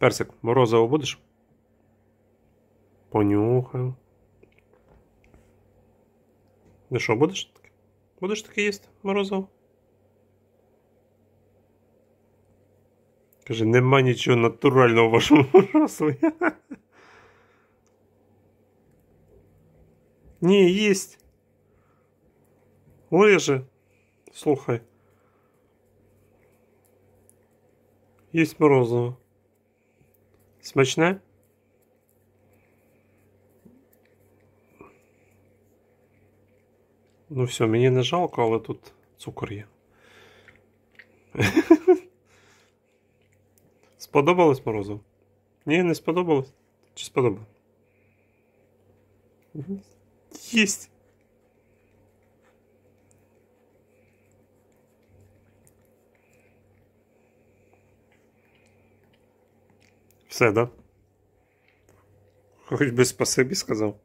Персик, морозиво будеш? Понюхаю. Ну що, будеш таке? Будеш таке їсти морозиво? Каже, нема нічого натурального в вашому морозиві. Ні, їсть. Лиже. Слухай. Їсть морозиво. Смачне? Ну все, мені не жалко, але тут цукор є. Сподобалось морозиво? Ні, не сподобалось? Чи сподобалось? Їсть! Все, да? Хоч би спасибі сказав.